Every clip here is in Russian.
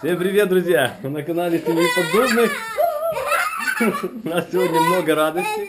Всем привет, друзья! Вы на канале Семьи Поддубных. У нас сегодня много радости,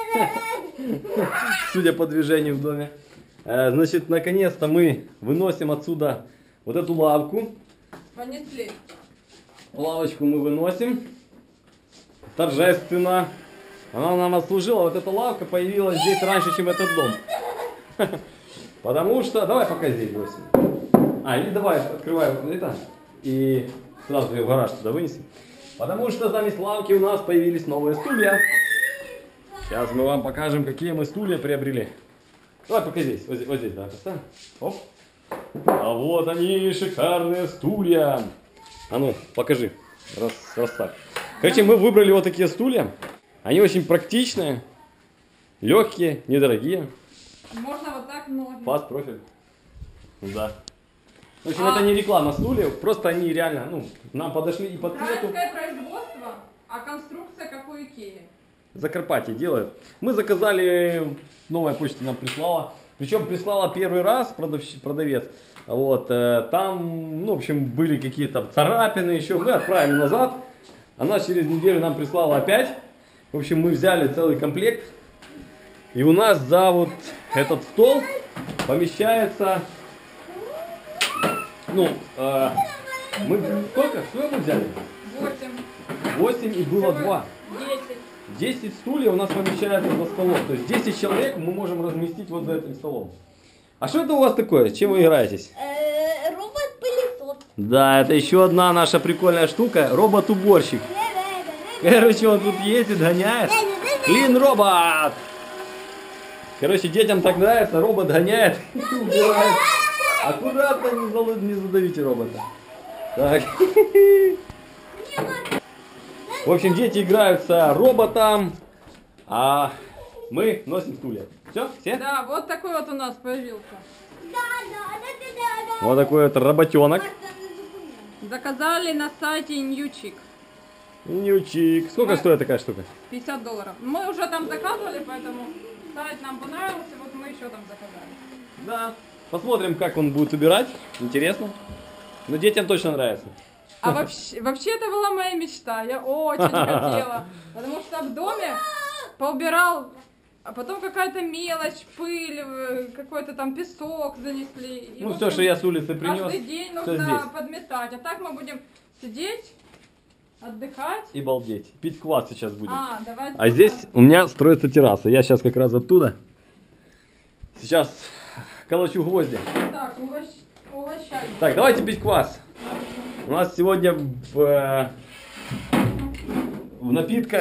судя по движению в доме. Значит, наконец-то мы выносим отсюда вот эту лавку. Понесли. Лавочку мы выносим. Торжественно. Она нам отслужила. Вот эта лавка появилась здесь раньше, чем этот дом. Потому что... Давай пока здесь бросим. Или давай открываем это. И сразу ее в гараж туда вынесем. Потому что заместо лавки у нас появились новые стулья. Сейчас мы вам покажем, какие мы стулья приобрели. Давай пока здесь. Вот здесь, да, поставим. Оп. А вот они, шикарные стулья. А ну, покажи. Расставь. Короче, мы выбрали вот такие стулья. Они очень практичные, легкие, недорогие. Можно вот так ноги. Паз, профиль. Да. В общем, это не реклама стульев, просто они реально, нам подошли и по цвету. Украинское производство, а конструкция как у Икеи. Закарпатье делают. Мы заказали, новая почта нам прислала. Причем прислала первый раз продавец. Вот, там, в общем, были какие-то царапины еще. Мы отправили назад. Она через неделю нам прислала опять. В общем, мы взяли целый комплект. И у нас за вот этот стол помещается... мы сколько? Что мы взяли? 8. 8 и было 2. 10. 10 стульев у нас помещается за столом. То есть 10 человек мы можем разместить вот за этим столом. А что это у вас такое? Чем вы играетесь? Робот-пылесос. Да, это еще одна наша прикольная штука. Робот-уборщик. Короче, он тут ездит, гоняет. Клин робот! Короче, детям так нравится. Робот гоняет и убирает. Аккуратно не задавите робота. Так. В общем, дети играют с роботом, а мы носим стулья. Все? Все? Да, вот такой вот у нас появился. Вот такой вот роботенок. Заказали на сайте Ньючик. Нючик. Сколько стоит такая штука? $50. Мы уже там заказывали, поэтому сайт нам понравился, вот мы еще там заказали. Да. Посмотрим, как он будет убирать. Интересно. Но детям точно нравится. А вообще это была моя мечта. Я очень хотела. Потому что в доме поубирал, а потом какая-то мелочь, пыль, какой-то там песок занесли. И, в Все, общем, что я с улицы принес, каждый день всё нужно здесь. подметать. А так мы будем сидеть, отдыхать. И балдеть. Пить квас сейчас будем. Давайте. А здесь у меня строится терраса. Я сейчас как раз оттуда. Сейчас колочу гвозди. Так, угощайте. Так, давайте пить квас. У нас сегодня в напитках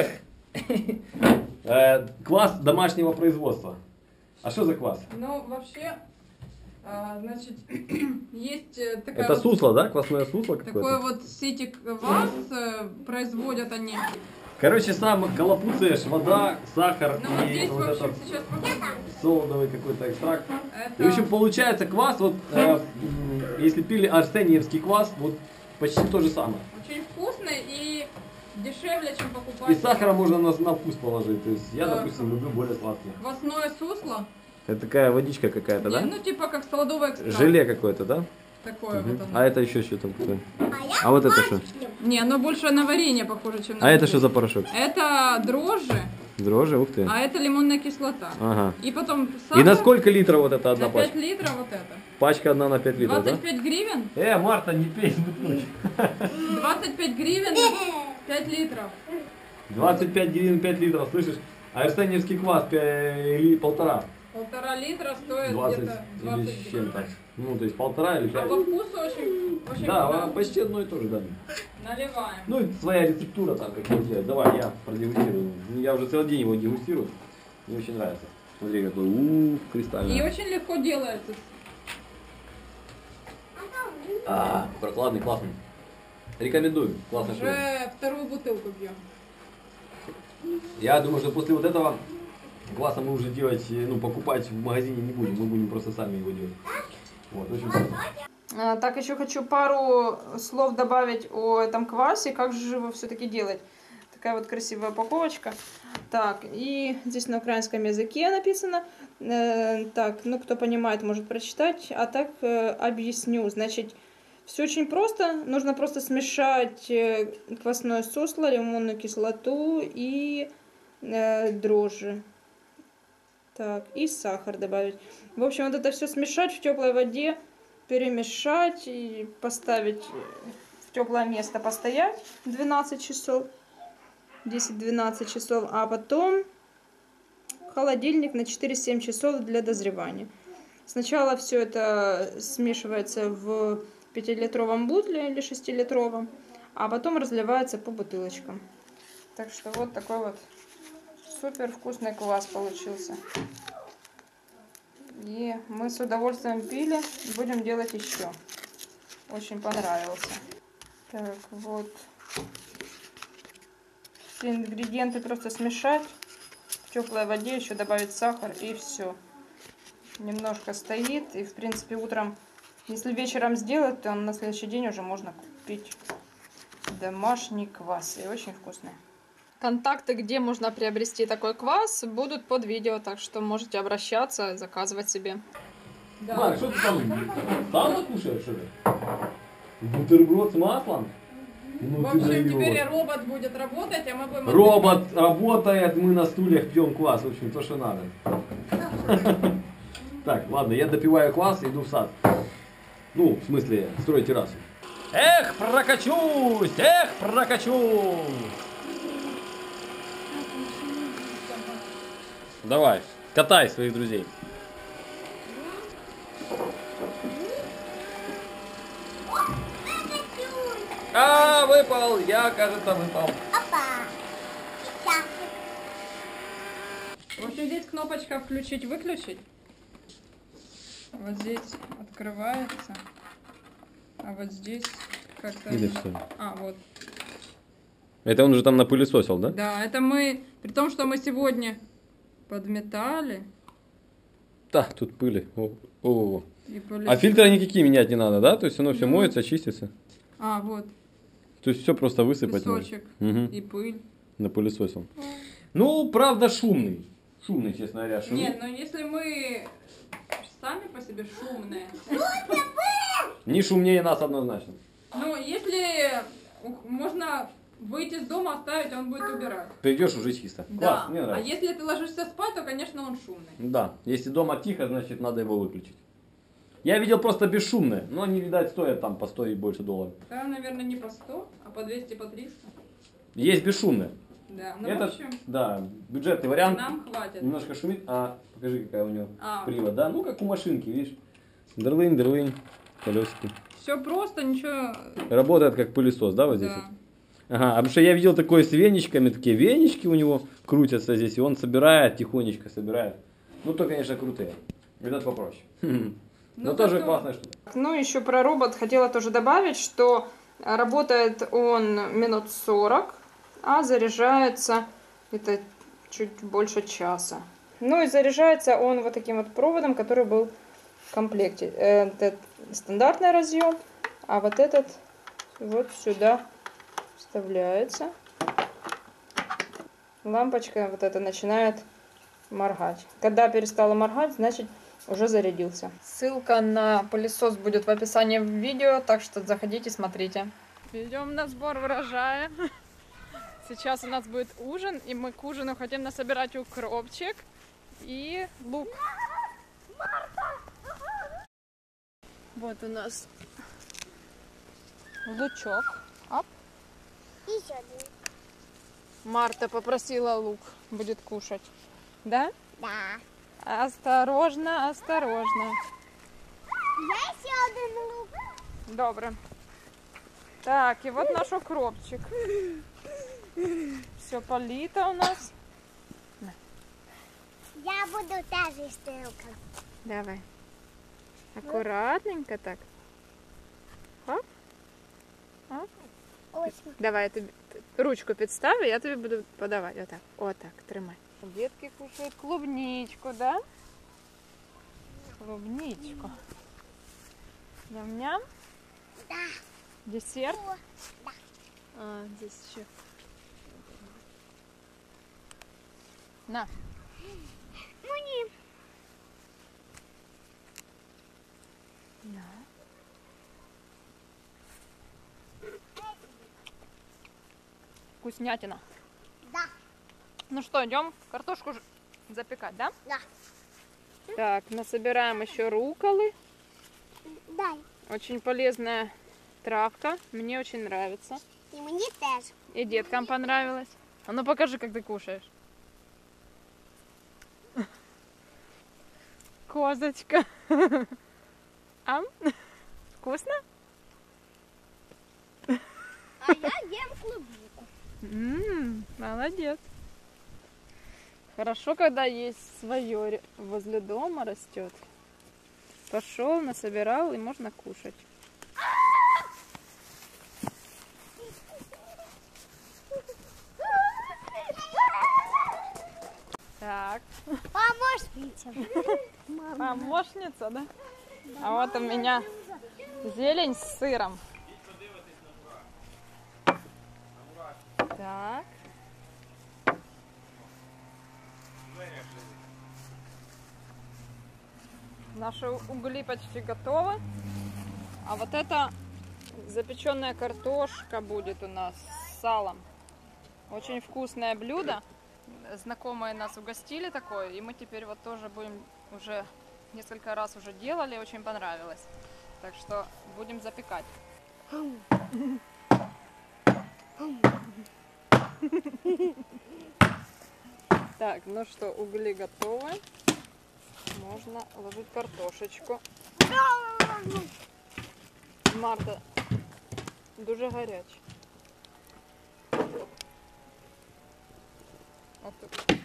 квас домашнего производства. А что за квас? Ну, вообще, значит, есть такая Это вот, сусло, да? Квасное сусло такой какое-то? вот ситик квас производят они. Короче, сам колопуцаешь, вода, сахар Ну, вот и здесь, вот в общем, этот сейчас покажу. солодовый какой-то экстракт. Это... И, в общем, получается квас, вот, если пили арсениевский квас, вот почти то же самое. Очень вкусный и дешевле, чем покупать. И сахара можно на вкус положить. То есть я, Да. допустим, люблю более сладкие. Квасное сусло. Это такая водичка какая-то, да? Ну, типа как солодовый экстракт. Желе какое-то, да? Такое вот оно. А это еще что там такое? А вот это что? Не, оно больше на варенье похоже, чем на А это варенье. что за порошок? Это дрожжи, Дрожжи, ух ты. а это лимонная кислота. Ага. И потом сахар. И на сколько литров вот эта одна На 5 пачка? литров вот это. Пачка одна на 5 литров, да? 25 гривен. Марта, не пей с бутылки. 25 гривен, 5 литров. 25 гривен 5 литров, слышишь? А арсеньевский квас или полтора? 1,5 литра стоит 20 где-то или 20 с гривен. чем-то. Ну, то есть полтора или А 5. по вкусу очень Да, вкусно. почти одно и то же, да. Наливаем. Ну, и своя рецептура там, как его делать. Давай, я продегустирую. Я уже целый день его дегустирую. Мне очень нравится. Смотри, какой, кристальный. И очень легко делается. Прохладный, классный. Рекомендую. Классная штука. Уже вторую бутылку пьем. Я думаю, что после вот этого кваса мы уже делать, покупать в магазине не будем. Мы будем просто сами его делать. Вот, очень вкусно. Так, еще хочу пару слов добавить о этом квасе, как же его все-таки делать. Такая вот красивая упаковочка. Так, и здесь на украинском языке написано. Так, ну кто понимает, может прочитать. А так объясню. Значит, Все очень просто. Нужно просто смешать квасное сусло, лимонную кислоту и дрожжи. Так, и сахар добавить. В общем, вот это все смешать в теплой воде, перемешать и поставить в теплое место, постоять 12 часов, 10-12 часов, а потом в холодильник на 4-7 часов для дозревания. Сначала все это смешивается в 5-литровом бутле или 6-литровом, а потом разливается по бутылочкам. Так что вот такой вот супер вкусный квас получился. И мы с удовольствием пили, будем делать еще. Очень понравился. Так, вот. Все ингредиенты просто смешать в теплой воде, еще добавить сахар и все. Немножко стоит, и в принципе утром, если вечером сделать, то на следующий день уже можно купить домашний квас. И очень вкусный. Контакты, где можно приобрести такой квас, будут под видео, так что можете обращаться, заказывать себе. Марк, что ты там? Сало кушаешь, что ли? Бутерброд с маслом? Ну, В ты общем, даешь. теперь робот будет работать, а мы будем... Робот работает, мы на стульях пьем квас. В общем, то, что надо. Так, ладно, я допиваю квас и иду в сад. Ну, в смысле, строить террасу. Эх, прокачусь! Эх, прокачусь! Давай, катай своих друзей. А, выпал! Я, кажется, выпал. Опа. Сейчас. В общем, здесь кнопочка включить-выключить. Вот здесь открывается. А вот здесь как-то... Видишь, что ли? А, вот. Это он же там напылесосил, да? Да, это мы... При том, что мы сегодня подметали. Да, тут пыли. О. И А фильтры никакие менять не надо, да? То есть оно все Ну. моется, чистится. А, вот. То есть все просто высыпать Песочек можно. Угу. и пыль. Напылесосил. Ну, правда, шумный. Шумный, честно говоря, шумный. Нет, но если мы сами по себе шумные. Не шумнее нас однозначно. Ну, если можно выйти из дома, оставить, он будет убирать. Придешь уже чисто. Да. Класс, мне А нравится. если ты ложишься спать, то, конечно, он шумный. Да, если дома тихо, значит надо его выключить. Я видел просто бесшумные, но они, видать, стоят там по 100 и больше $. Да, наверное, не по 100, а по 200, по 300. Есть бесшумные. Да, ну, Это, в общем, да, бюджетный вариант. нам хватит. Немножко шумит. А, покажи, какая у него А. привод. Да, ну как у машинки, видишь. Дрлынь, дрлынь, колесики. Все просто, ничего... Работает как пылесос, да, вот здесь? Да. Вот? Ага, а потому что я видел такое с веничками, такие венички у него крутятся здесь, и он собирает, тихонечко собирает. Ну, то, конечно, крутые. Этот попроще. Но тоже зато- классная штука. Ну, еще про робот хотела тоже добавить, что работает он минут 40, а заряжается это чуть больше часа. Ну и заряжается он вот таким вот проводом, который был в комплекте. Это стандартный разъем, а вот этот вот сюда вставляется. Лампочка вот эта начинает моргать. Когда перестала моргать, значит уже зарядился. Ссылка на пылесос будет в описании видео, так что заходите, смотрите. Идем на сбор урожая. Сейчас у нас будет ужин, и мы к ужину хотим насобирать укропчик и лук. Вот у нас лучок. Оп. Еще один. Марта попросила лук, будет кушать. Да? Да. Осторожно, осторожно. Я еще один лук. Добре. Так, и вот наш укропчик. Все полито у нас. Я буду тоже стрелкой. Давай. Аккуратненько так. Оп. Оп. Очень. Давай, я тобі ручку підставлю, я тобі буду подавати. Отак. Отак, тримай. Детки кушают клубничку, да? Клубничку. Ням-ням. Да. Десерт. Да. А, здесь еще. На. Мне. На. вкуснятина. Да. Ну что, идем картошку запекать, да? Да. Так, насобираем еще рукколы. Дай. Очень полезная травка. Мне очень нравится. И мне тоже. И деткам понравилось. А ну покажи, как ты кушаешь. Козочка. Ам? Вкусно? А я ем клубнику. Молодец. Хорошо, когда есть свое возле дома растет. Пошел, насобирал и можно кушать. Так, Помощница. помощница, да? А вот у меня зелень с сыром. Так. Наши угли почти готовы. А вот это запеченная картошка будет у нас с салом. Очень вкусное блюдо. Знакомые нас угостили такое, и мы теперь вот тоже будем уже несколько раз уже делали, очень понравилось. Так что будем запекать. Так, ну что, угли готовы. Можно ложить картошечку. Марта, дуже гаряче. От тут.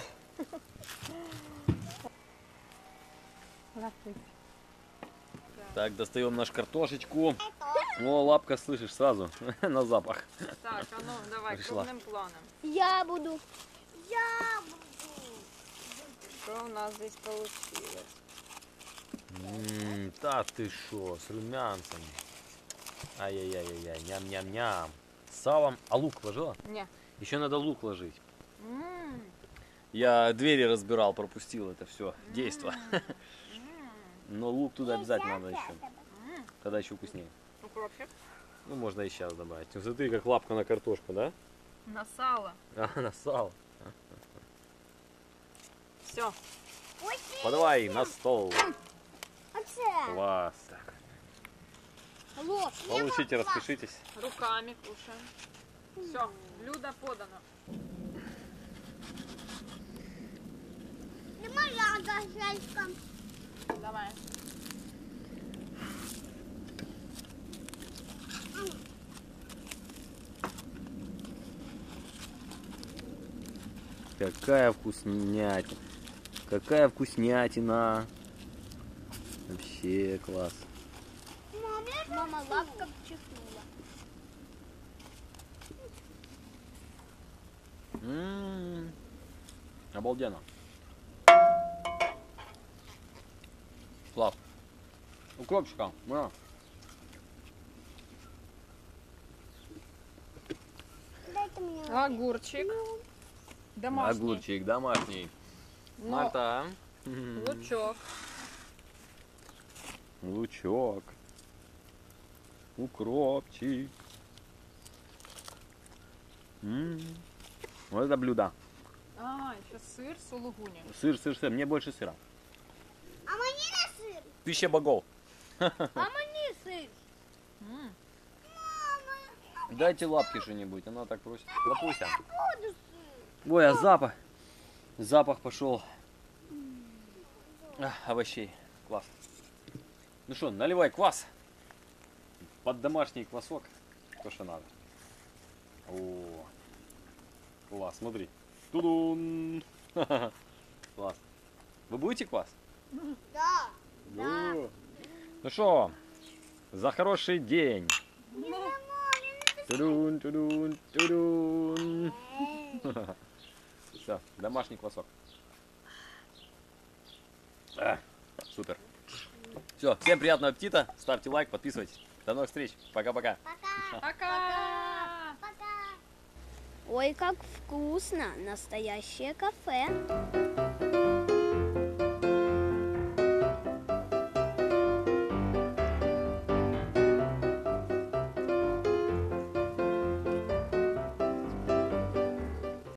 Так, достаем нашу картошечку. О, лапка, слышишь, сразу на запах. Так, а ну давай Пришла. крупным планом. Я буду. Что у нас здесь получилось? Да ты шо, с румянцем. Ай-яй-яй-яй, ням-ням-ням. С салом. А лук ложила? Не. Еще надо лук ложить. М, Я двери разбирал, пропустил это все действо. Но лук туда обязательно надо еще. Тогда еще вкуснее. Укропчик. Ну, можно и сейчас добавить. Смотри, как лапка на картошку, да? На сало. А, на сало. Все. Подавай на стол. Оце. Класс. Так. Ложь. Получите, распишитесь. Руками кушаем. Все, блюдо подано. Не моя гашелька. Давай. Какая вкуснятина. Какая вкуснятина. Вообще класс. Мама лапка чихнула. Обалденно. Слав. Укропчика. На. Дайте мне. Огурчик. Домашний. Огурчик домашний. Но Марта. лучок. Лучок. Укропчик. Вот это блюдо. А, еще сыр сулугуни. Сыр. Мне больше сыра. А мені не сир. Пища богов. А мені сир. М, Дайте лапки что-нибудь. Она так просит. Лапуся. Буду сир. Ой, а запах. Запах пошел. Овощей. Класс. Ну что, наливай квас. Под домашний квасок. То, что надо. О, класс, смотри. Тудун. Класс. Вы будете квас? Да. Да. Ну что, за хороший день. Тудун, тудун, тудун. Все, домашний квасок. Супер. Все, всем приятного аппетита. Ставьте лайк, подписывайтесь. До новых встреч. Пока-пока. Пока. Пока! Пока. Ой, как вкусно. Настоящее кафе.